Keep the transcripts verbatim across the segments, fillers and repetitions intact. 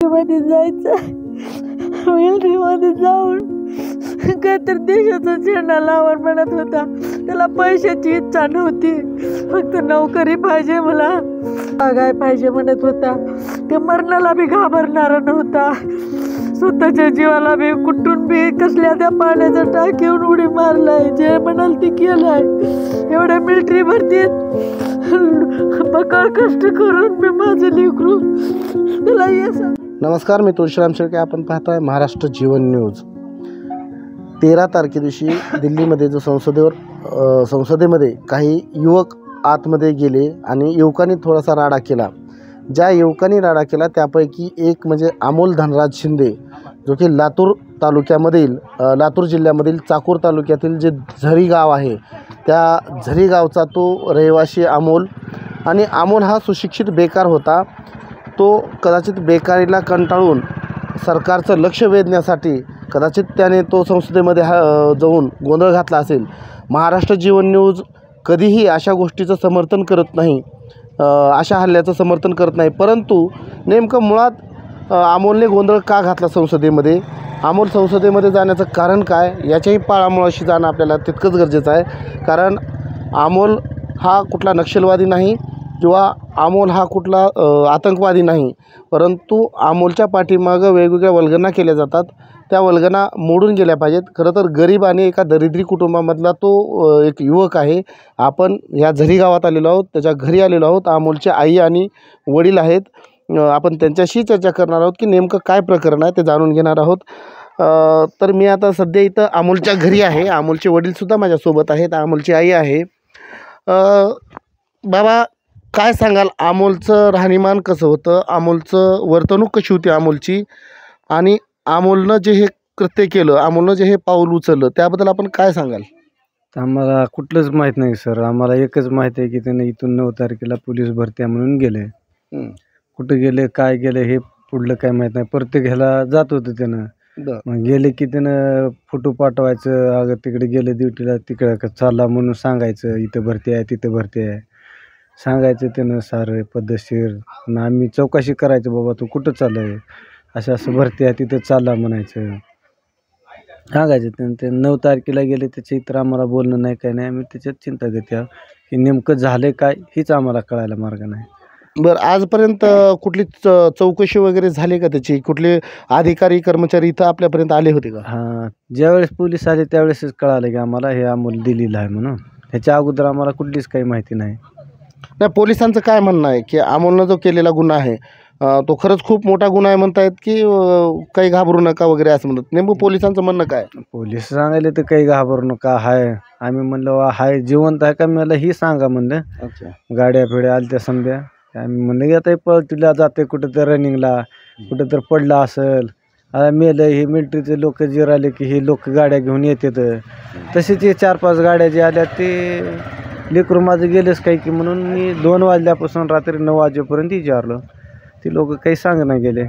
मिलिटरीमध्ये जायचं, मिलिटरीमध्ये जाऊन काहीतरी देशाचा झेंडा लावून म्हणत होता. त्याला पैशाची इच्छा नव्हती, फक्त नोकरी पाहिजे, मला काय पाहिजे म्हणत होता. ते मरणाला बी घाबरणारा नव्हता. स्वतःच्या जीवाला बी कुठून बी कसल्या त्या पाण्याच्या टाकीहून उडी मारलाय. जे म्हणाल ती केलाय. एवढ्या मिलिटरी भरतीत बकाळ कष्ट करून मी माझं लेकरू त्याला येस. नमस्कार, मी तुळशीराम शेळके. आपण पाहताय महाराष्ट्र जीवन न्यूज. तेरा तारखे दिवशी दिल्लीमध्ये जो संसदेवर संसदेमध्ये काही युवक आतमध्ये गेले आणि युवकांनी थोडासा राडा केला. ज्या युवकांनी राडा केला त्यापैकी एक म्हणजे अमोल धनराज शिंदे, जो की लातूर तालुक्यामधील लातूर जिल्ह्यामधील चाकूर तालुक्यातील जे झरी गाव आहे त्या झरी गावचा तो रहिवासी अमोल. आणि अमोल हा सुशिक्षित बेकार होता. तो कदाचित बेकारीला कंटाळून सरकारचं लक्ष वेधण्यासाठी कदाचित त्याने तो संसदेमध्ये हा जाऊन गोंधळ घातला असेल. महाराष्ट्र जीवन न्यूज कधीही अशा गोष्टीचं समर्थन करत नाही, अशा हल्ल्याचं समर्थन करत नाही. परंतु नेमकं मुळात अमोलने गोंधळ का घातला संसदेमध्ये, अमोल संसदेमध्ये जाण्याचं कारण काय, याच्याही पाळामुळाशी जाणं आपल्याला तितकंच गरजेचं आहे. कारण अमोल हा कुठला नक्षलवादी नाही किंवा अमोल हा कुठला आतंकवादी नाही, परंतु अमोलच्या पाठीमागं वेगवेगळ्या वल्गना केल्या जातात. त्या वल्गना मोडून गेल्या पाहिजेत. खरं तर गरीब आणि एका दरिद्री कुटुंबामधला तो एक युवक आहे. आपण ह्या झरी गावात आलेलो आहोत, त्याच्या घरी आलेलो आहोत. अमोलचे आई आणि वडील आहेत. आपण त्यांच्याशी चर्चा करणार आहोत की नेमकं काय प्रकरण आहे ते जाणून घेणार आहोत. तर मी आता सध्या इथं अमोलच्या घरी आहे. अमोलचे वडीलसुद्धा माझ्यासोबत आहेत, अमोलची आई आहे. बाबा, काय सांगाल, अमोलचं राहणीमान कसं होतं, अमोलचं वर्तणूक कशी होती अमोलची, आणि अमोलनं जे हे कृत्य केलं, अमोलनं जे हे पाऊल उचललं, त्याबद्दल आपण काय सांगाल? आम्हाला कुठलंच माहीत नाही सर. आम्हाला एकच माहीत आहे की त्यानं इथून नऊ तारखेला पोलीस भरती आहे म्हणून गेले. कुठं गेले, काय गेले हे पुढलं काय माहीत नाही. प्रत्येक ह्याला जात होतं त्यानं. मग गेले की त्यानं फोटो पाठवायचं, अगं तिकडे गेले ड्युटीला, तिकडं चालला म्हणून सांगायचं, इथं भरती आहे तिथं भरती आहे सांगायचं त्यानं सारं पद्धतशीर. आणि आम्ही चौकशी करायचं, बाबा तू कुठं चाललं आहे, असं असं भरती आहे तिथं चालला म्हणायचं, सांगायचं. त्यानं ते नऊ तारखेला गेले, त्याच्या इतर आम्हाला बोलणं नाही काय नाही. आम्ही त्याच्यात चिंता घेत्या की नेमकं झालं काय हीच आम्हाला कळायला मार्ग नाही. बरं, आजपर्यंत कुठली च चौकशी वगैरे झाली का त्याची? कुठले अधिकारी कर्मचारी इथं आपल्यापर्यंत आले होते का? हां, ज्यावेळेस पोलीस आले त्यावेळेसच कळालं की आम्हाला हे अमोल दिल्लीला आहे म्हणून. ह्याच्या अगोदर आम्हाला कुठलीच काही माहिती नाही. नाही, पोलिसांचं काय म्हणणं आहे की अमोलनं जो केलेला गुन्हा आहे तो खरंच खूप मोठा गुन्हा आहे म्हणतायत की काही घाबरू नका वगैरे असं म्हणत. नेमकं पोलिसांचं म्हणणं काय? पोलीस सांगायले तर काही घाबरू नका हाय. आम्ही म्हणलं हाय जिवंत आहे का, मला ही सांगा म्हणलं. अच्छा. गाड्या फिड्या आल्या त्या समध्या. आम्ही म्हणलं आता पळतीला जाते कुठं तर रनिंगला, कुठं तर पडला असेल, आता मेलं. हे मिलिटरीचे लोक जे राहिले की हे लोक गाड्या घेऊन येतात, तसेच हे चार पाच गाड्या जे आल्या ते लेकरू माझं गेलंच काही की म्हणून मी दोन वाजल्यापासून रात्री नऊ वाजेपर्यंत विचारलं. ती लोक काही सांगणं गेले.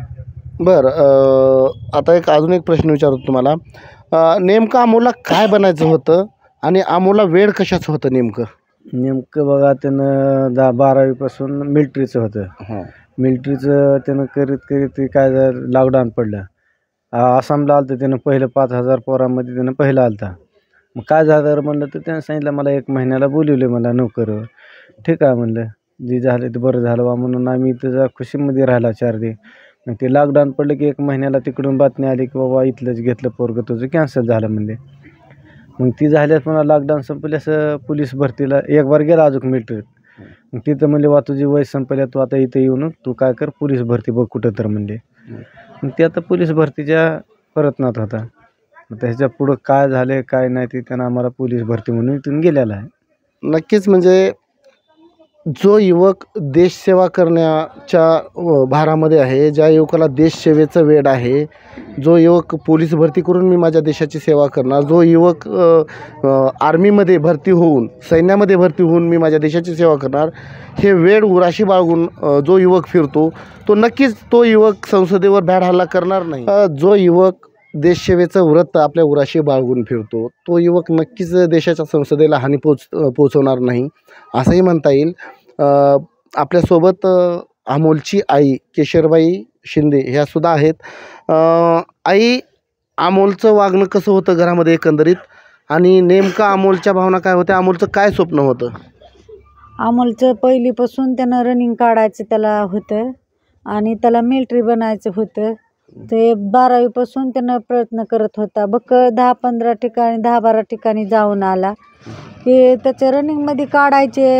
बरं, आता एक अजून एक प्रश्न विचारतो तुम्हाला. नेमकं अमोलला काय बनायचं होतं आणि अमोलला वेळ कशाचं होतं नेमकं? नेमकं बघा, त्यानं दहा बारावीपासून मिलिटरीचं होतं. मिलिटरीचं त्यानं करीत करीत काय झालं, लॉकडाऊन पडलं. आसामला आलं तर त्यानं पहिलं पाच हजार पोरामध्ये त्यानं पहिलं आलं होतं. मग काय झालं म्हणलं तर त्यानं सांगितलं मला एक महिन्याला बोलवले मला नोकरीवर. ठीक आहे म्हणलं, जे झालं ते बरं झालं बा म्हणून आम्ही त्याच्या खुशीमध्ये राहिला चार दिवस. मग ते लॉकडाऊन पडलं की एक महिन्याला तिकडून बातमी आली की बाबा इथलंच घेतलं पोरगं तुझं कॅन्सल झालं म्हणले. मग ती झाल्यास पुन्हा लॉकडाऊन संपल्यास पोलीस भरतीला एक बार गेला अजून मिलिटरीत. मग तिथं म्हणले वा तुझी वय संपल्या, तू आता इथं येऊन तू काय कर पोलीस भरती बघ कुठं तर म्हणले. मग ते आता पोलीस भरतीच्या प्रयत्नात होता. मग त्याच्या पुढं काय झाले काय नाही ते त्यानं आम्हाला पोलीस भरती म्हणून इथून गेलेला आहे. नक्कीच, म्हणजे जो युवक देशसेवा करण्याच्या भारामध्ये आहे, ज्या युवकाला देशसेवेचं वेड आहे, जो युवक पोलीस भरती करून मी माझ्या देशाची सेवा करणार, जो युवक आर्मीमध्ये भरती होऊन सैन्यामध्ये भरती होऊन मी माझ्या देशाची सेवा करणार, हे वेड उराशी बाळगून जो युवक फिरतो तो नक्कीच तो युवक संसदेवर भ्याड हल्ला करणार नाही. जो युवक देशसेवेचं व्रत आपल्या उराशी बाळगून फिरतो तो युवक नक्कीच देशाच्या संसदेला हानी पोच पोचवणार नाही असंही म्हणता येईल. आपल्यासोबत अमोलची आई केशरबाई शिंदे ह्या सुद्धा आहेत. अ, आई, अमोलचं वागणं कसं होतं घरामध्ये एकंदरीत, आणि नेमकं अमोलच्या भावना काय होत्या, अमोलचं काय स्वप्न होतं? अमोलचं पहिलीपासून त्यानं रनिंग काढायचं त्याला होतं आणि त्याला मिलिटरी बनायचं होतं. ते बारावीपासून त्यानं प्रयत्न करत होता. बघ दहा पंधरा ठिकाणी दहा बारा ठिकाणी जाऊन आला की त्याच्या रनिंगमध्ये काढायचे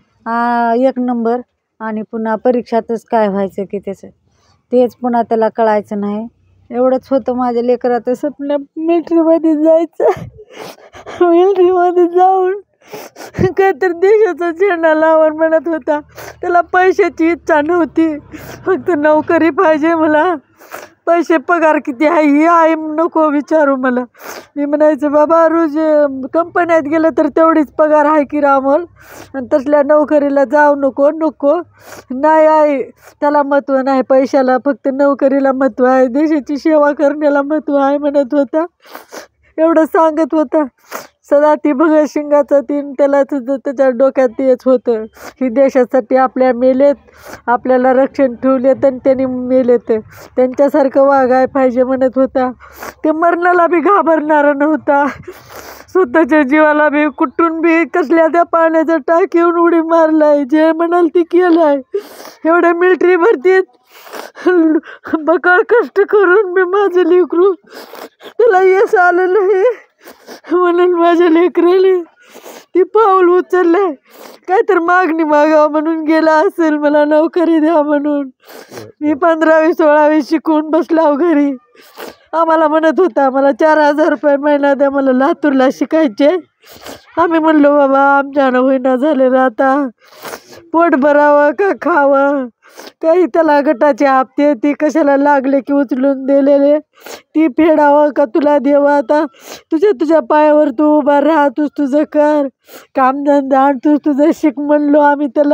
आ, एक नंबर, आणि पुन्हा परीक्षातच काय व्हायचं की त्याचं तेच पुन्हा त्याला कळायचं नाही. एवढंच होतं माझ्या लेकराचं स्वप्न, मिलिटरीमध्ये जायचं. मिलिटरीमध्ये जाऊन काहीतरी देशाचा झेंडा लावून म्हणत होता. त्याला पैशाची इच्छा नव्हती, फक्त नोकरी पाहिजे मला. पैसे पगार किती आहे ही आहे नको विचारू मला. मी म्हणायचं बाबा रोज कंपन्यात गेलं तर तेवढीच पगार आहे की रामोल, आणि तसल्या नोकरीला जाऊ नको नको नाही आहे. त्याला महत्त्व नाही पैशाला, फक्त नोकरीला महत्त्व आहे, देशाची सेवा करण्याला महत्त्व आहे म्हणत होता. एवढं सांगत होता. सदा ती भगतसिंगाचा तीन त्याला तुझं त्याच्या डोक्यात तेच होतं की देशासाठी आपल्या मेलेत, आपल्याला रक्षण ठेवलेत आणि त्यांनी मेलेत, त्यांच्यासारखं वागाय पाहिजे म्हणत होता. ते मरणाला बी घाबरणारा नव्हता. स्वतःच्या जीवाला बी कुठून बी कसल्या त्या पाण्याचा टाकीहून उडी मारलाय, जे म्हणाल ती केलाय. एवढ्या मिलिटरी भरतीत बकाळ कष्ट करून मी माझं लेकरू त्याला यश आलं नाही म्हणून माझ्या लेकराने ती पाऊल उचललंय. काय तर मागणी मागावं म्हणून गेला असेल मला नोकरी द्या म्हणून. मी पंधरावी सोळावी शिकून बसलाव घरी. आम्हाला म्हणत होता मला चार हजार रुपये महिना द्या, मला लातूरला शिकायचे. आम्ही म्हणलो बाबा आमच्यानं होईना झालेलं, आता पोट भरावं का खावं, काही त्याला गटाचे हप्ते ती कशाला लागले की उचलून दिलेले ती फेडावं का तुला देवा. आता तुझ्या तुझ्या पायावर तू उभा राहा, तूच तुझं कर कामधंदा आण, तूच तुझं शिक म्हणलो आम्ही त्याला.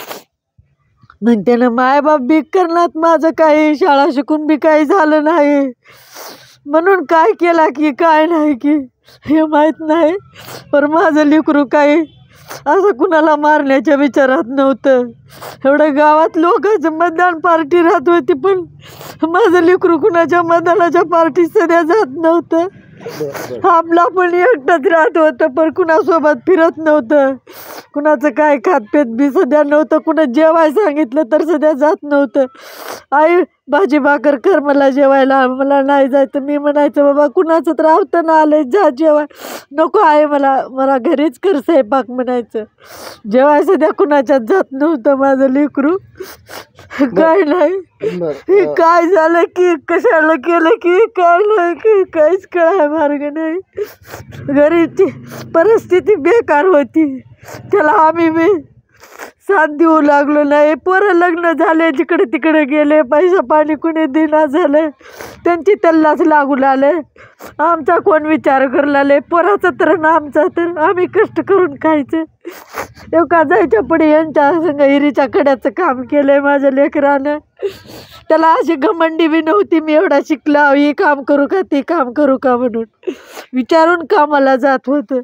मग त्यानं मायबाप बी करण्यात माझं काही शाळा शिकून बी काही झालं नाही म्हणून काय केला की काय नाही की हे माहीत नाही. पण माझं लेकरू काही असं कुणाला मारण्याच्या विचारात नव्हतं. एवढं गावात लोकांचं मतदान पार्टी राहत होती, पण माझं लेकरू कुणाच्या मतदानाच्या पार्टीत सध्या जात नव्हतं. आपला पण एकटाच राहत होतं, पण कुणासोबत फिरत नव्हतं. कुणाचं काय खातपेत बी सध्या नव्हतं. कुणा जेवाय सांगितलं तर सध्या जात नव्हतं. आई भाजी भाकर कर मला जेवायला, मला नाही जायचं. मी म्हणायचं बाबा कुणाचं तर आवतं ना आलंय जा जेवाय, नको आहे मला, मला घरीच कर स्वयंपाक म्हणायचं. जेवाय सध्या कुणाच्यात जात नव्हतं माझं लेकरू. काय नाही हे काय झालं की कशाला केलं की काय नाही की काहीच कळाय मार्ग नाही. घरीची परिस्थिती बेकार होती, त्याला आम्ही बी साथ देऊ लागलो नाही. पोरं लग्न झाले, जिकडे तिकडे गेले, पैसा पाणी कुणी देना झालं, त्यांची तल्लाच लागू लागले. आमचा कोण विचार करलाले पोराचा तर ना आमचा तर, आम्ही कष्ट करून खायचं. एका जायच्या पुढे यांच्या संग हिरीच्या कड्याचं काम केलंय माझ्या लेकरानं. त्याला अशी घमंडी बी नव्हती मी एवढा शिकला, हे काम करू का ते काम करू का म्हणून विचारून कामाला जात होतं.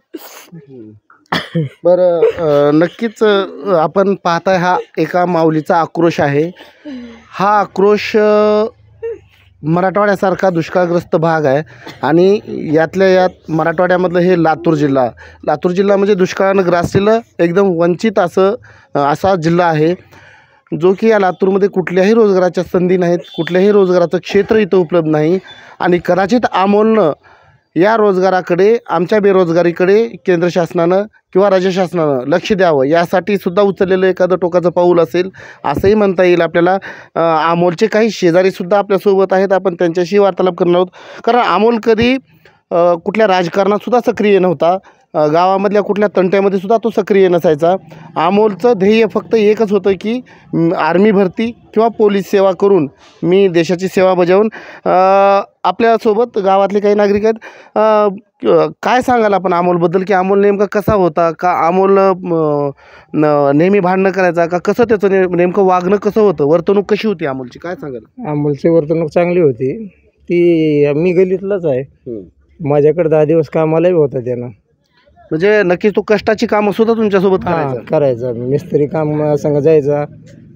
बरं, नक्कीच आपण पाहताय हा एका माऊलीचा आक्रोश आहे. हा आक्रोश मराठवाड्यासारखा दुष्काळग्रस्त भाग आहे, आणि यातल्या यात मराठवाड्यामधलं हे लातूर जिल्हा लातूर जिल्हा म्हणजे दुष्काळानं ग्रासलेलं एकदम वंचित असं असा जिल्हा आहे, जो की या लातूरमध्ये कुठल्याही रोजगाराच्या संधी नाहीत, कुठल्याही रोजगाराचं क्षेत्र इथं उपलब्ध नाही. आणि कदाचित अमोलनं या रोजगाराकडे, आमच्या बेरोजगारीकडे केंद्र शासनानं किंवा राज्य शासनानं लक्ष द्यावं यासाठी सुद्धा उचललेलं एखादं टोकाचं पाऊल असेल असंही म्हणता येईल आपल्याला. अमोलचे काही शेजारीसुद्धा आपल्यासोबत आहेत, आपण त्यांच्याशी वार्तालाप करणार आहोत. कारण अमोल कधी कुठल्या राजकारणातसुद्धा सक्रिय नव्हता, गावामधल्या कुठल्या तंट्यामध्ये सुद्धा तो सक्रिय नसायचा. अमोलचं ध्येय फक्त एकच होतं की आर्मी भरती किंवा पोलीस सेवा करून मी देशाची सेवा बजावून. आपल्यासोबत गावातले काही नागरिक आहेत. काय सांगाल आपण अमोलबद्दल, की अमोल नेमका कसा होता, का अमोल नेहमी भांडणं करायचा का, कसं त्याचं ने नेमकं वागणं कसं होतं, वर्तणूक कशी होती अमोलची, काय सांगाल? अमोलची वर्तणूक चांगली होती. ती मी गल्लीतलाच आहे, माझ्याकडे दहा दिवस कामालाही होता त्यानं. म्हणजे नक्कीच तो कष्टाची कामं सुद्धा तुमच्यासोबत करायचा करायचा मिस्त्री काम संग जायचा,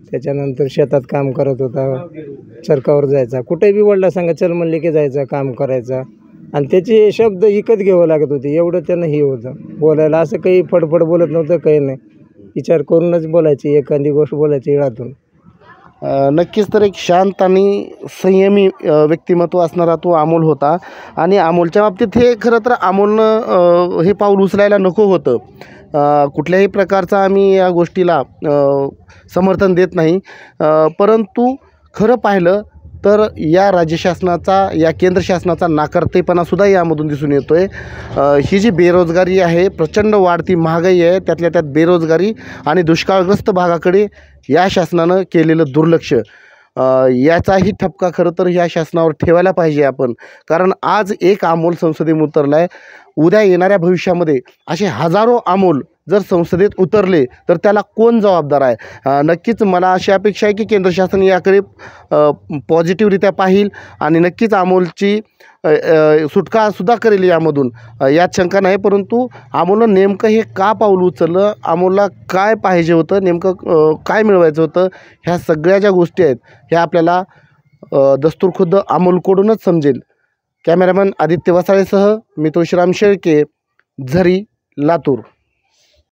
त्याच्यानंतर शेतात काम करत होता, चरकावर जायचा, कुठेही बी वडला सांगा चल म्हणले की जायचा, काम करायचा. आणि त्याचे शब्द विकत घ्यावं लागत होते, एवढं त्यानं हे होतं बोलायला. असं काही फडफड बोलत नव्हतं, काही नाही, विचार करूनच बोलायची, एखादी गोष्ट बोलायची येळातून. अ, नक्कीच तर एक शांत आणि संयमी अ, व्यक्तिमत्व असणारा तो अमोल होता. आणि अमोलच्या बाबतीत हे खरं तर अमोलनं अ, हे पाऊल उचलायला नको होतं. अ, कुठल्याही प्रकारचा आम्ही या गोष्टीला अ, समर्थन देत नाही, अ, परंतु खरं पाहिलं तर या राज्य शासनाचा, या केंद्र शासनाचा नाकारतेपणासुद्धा यामधून दिसून येतो आहे. ही जी बेरोजगारी आहे, प्रचंड वाढती महागाई आहे, त्यातल्या त्यात बेरोजगारी आणि दुष्काळग्रस्त भागाकडे या शासनानं केलेलं दुर्लक्ष, अ, याचाही ठपका खरं तर ह्या शासनावर ठेवायला पाहिजे आपण. कारण आज एक अमोल संसदेत उतरला आहे, उद्या येणाऱ्या भविष्यामध्ये असे हजारो अमोल जर संसदेत उतरले तर त्याला कोण जबाबदार आहे? अ, नक्कीच मला अशी अपेक्षा आहे की केंद्र शासन याकडे पॉझिटिव्हरित्या पाहील आणि नक्कीच अमोलची अ, अ, सुटकासुद्धा करेल यामधून, अ, यात शंका नाही. परंतु अमोलनं नेमकं हे का पाऊल उचललं, अमोलला काय पाहिजे होतं, नेमकं अ, काय मिळवायचं होतं, ह्या सगळ्या ज्या गोष्टी आहेत ह्या आपल्याला अ, दस्तूरखुद्द अमोलकडूनच समजेल. कॅमेरामॅन आदित्य वसाळेसह मी तुळशीराम शेळके, झरी, लातूर.